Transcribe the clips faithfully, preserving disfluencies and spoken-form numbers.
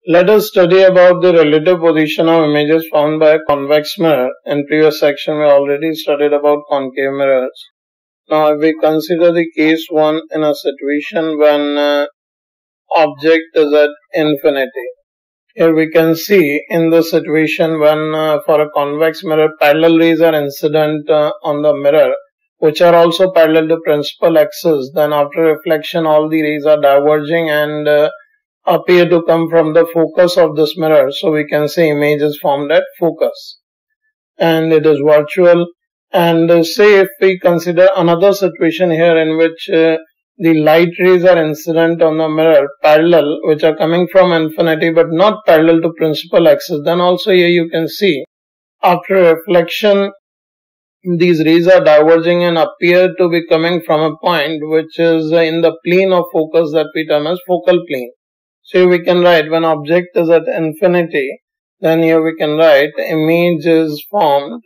Let us study about the relative position of images found by a convex mirror. In previous section we already studied about concave mirrors. Now if we consider the case one in a situation when uh, object is at infinity. Here we can see in the situation when uh, for a convex mirror parallel rays are incident uh, on the mirror, which are also parallel to principal axis. Then after reflection all the rays are diverging and uh, appear to come from the focus of this mirror. So we can say image is formed at focus and it is virtual. And uh, say if we consider another situation here in which uh, the light rays are incident on the mirror parallel, which are coming from infinity but not parallel to principal axis, then also here you can see after reflection these rays are diverging and appear to be coming from a point which is in the plane of focus that we term as focal plane. So we can write when object is at infinity, then here we can write image is formed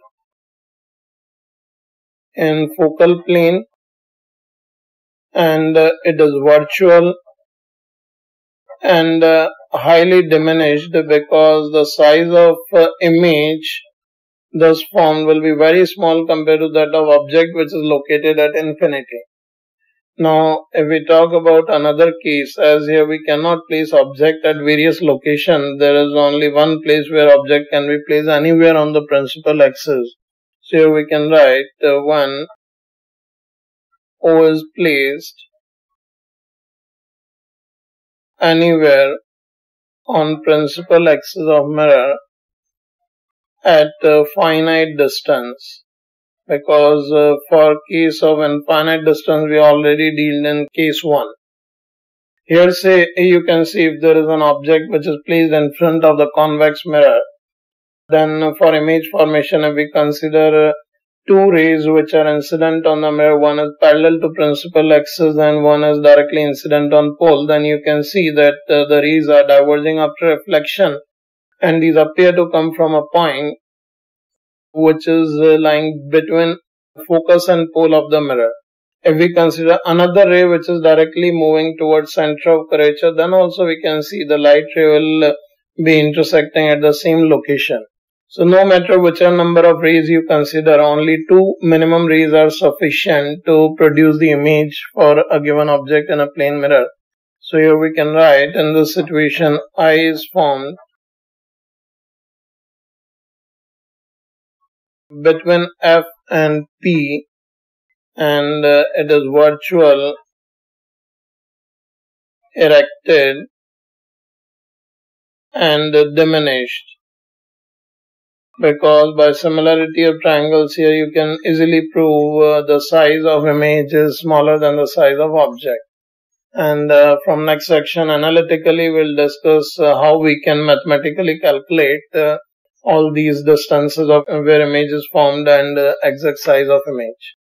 in focal plane and uh, it is virtual and uh, highly diminished because the size of uh, image thus formed will be very small compared to that of object which is located at infinity. Now, if we talk about another case, as here we cannot place object at various locations, there is only one place where object can be placed anywhere on the principal axis. So here we can write uh, when O is placed anywhere on principal axis of mirror at a finite distance. Because uh, for case of infinite distance we already dealt in case one. Here say you can see if there is an object which is placed in front of the convex mirror, then for image formation if we consider uh, two rays which are incident on the mirror, one is parallel to principal axis and one is directly incident on pole, then you can see that uh, the rays are diverging after reflection and these appear to come from a point which is uh, lying between focus and pole of the mirror. If we consider another ray which is directly moving towards center of curvature, then also we can see the light ray will be intersecting at the same location. So no matter whichever number of rays you consider, only two minimum rays are sufficient to produce the image for a given object in a plane mirror. So here we can write in this situation I is formed between F and P and uh, it is virtual, erected and uh, diminished, because by similarity of triangles here you can easily prove uh, the size of image is smaller than the size of object. And uh, from next section analytically we'll discuss uh, how we can mathematically calculate uh, all these distances of where image is formed and uh, exact size of image.